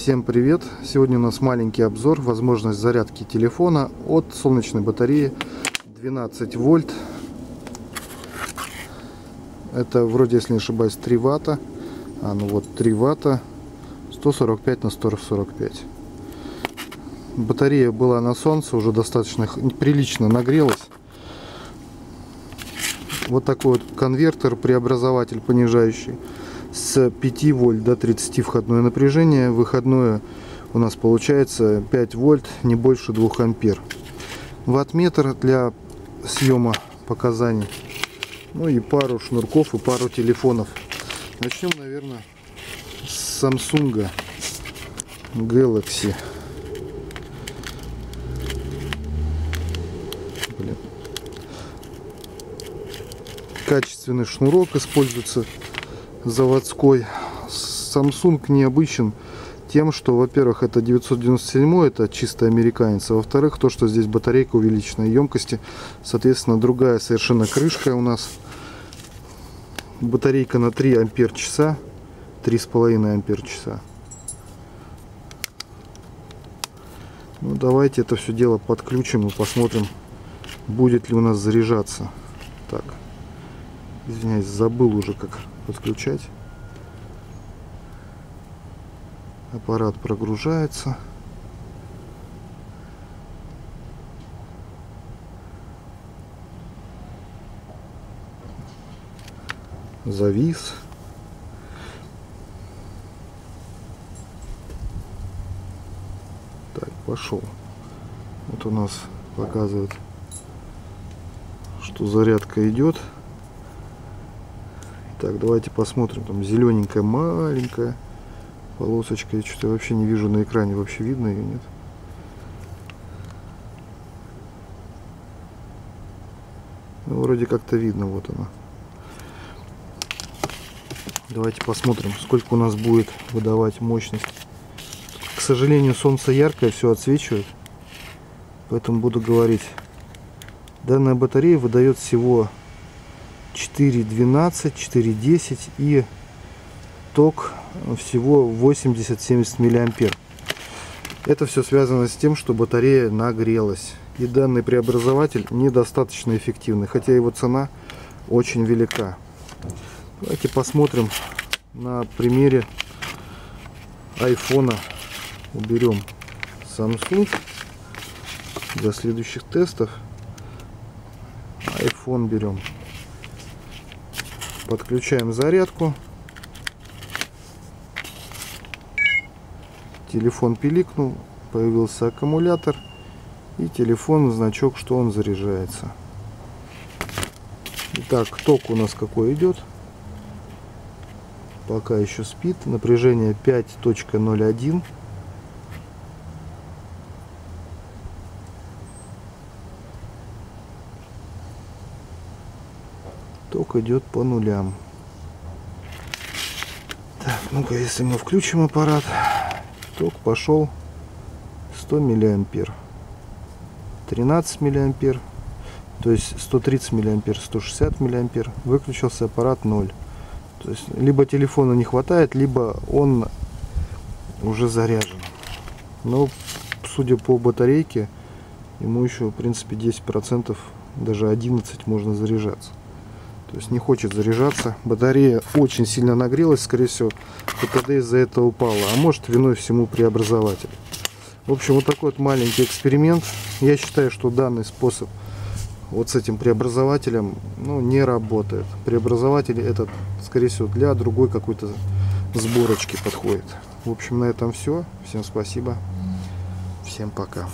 Всем привет! Сегодня у нас маленький обзор, возможность зарядки телефона от солнечной батареи 12 вольт. Это вроде, если не ошибаюсь, 3 ватта. Ну вот 3 ватта, 145 на 145. Батарея была на солнце, уже достаточно прилично нагрелась. Вот такой вот конвертер, преобразователь понижающий. С 5 вольт до 30 входное напряжение. Выходное у нас получается 5 вольт, не больше 2 ампер. Ваттметр для съема показаний. Ну и пару шнурков и пару телефонов. Начнем, наверное, с Samsung Galaxy. Качественный шнурок используется, заводской. Samsung необычен тем, что, во-первых, это 997, это чисто американец, а во-вторых, то, что здесь батарейка увеличенной емкости, соответственно, другая совершенно крышка у нас. Батарейка на 3 ампер часа, 3,5 ампер часа. Ну, давайте это все дело подключим и посмотрим, будет ли у нас заряжаться. Так, извиняюсь, забыл уже, как подключать. Аппарат прогружается. Завис. Так, пошел. Вот у нас показывает, что зарядка идет. Так, давайте посмотрим. Там зелененькая маленькая полосочка. Я что-то вообще не вижу на экране. Вообще видно ее, нет? Ну, вроде как-то видно. Вот она. Давайте посмотрим, сколько у нас будет выдавать мощность. К сожалению, солнце яркое, все отсвечивает. Поэтому буду говорить. Данная батарея выдает всего 4,12, 4,10 и ток всего 80-70 миллиампер. Это все связано с тем, что батарея нагрелась. И данный преобразователь недостаточно эффективный, хотя его цена очень велика. Давайте посмотрим на примере айфона. Уберем Samsung для следующих тестов. iPhone берем. Подключаем зарядку. Телефон пиликнул, появился аккумулятор. И телефон, значок, что он заряжается. Итак, ток у нас какой идет? Пока еще спит. Напряжение 5.01. Ток идет по нулям. Так, ну-ка, если мы включим аппарат, ток пошел 100 миллиампер. 13 миллиампер. То есть 130 миллиампер, 160 миллиампер. Выключился аппарат 0. То есть либо телефона не хватает, либо он уже заряжен. Но судя по батарейке, ему еще в принципе 10%, даже 11 можно заряжаться. То есть не хочет заряжаться. Батарея очень сильно нагрелась, скорее всего, КПД из-за этого упала. А может, виной всему преобразователь. В общем, вот такой вот маленький эксперимент. Я считаю, что данный способ вот с этим преобразователем, ну, не работает. Преобразователь этот, скорее всего, для другой какой-то сборочки подходит. В общем, на этом все. Всем спасибо. Всем пока.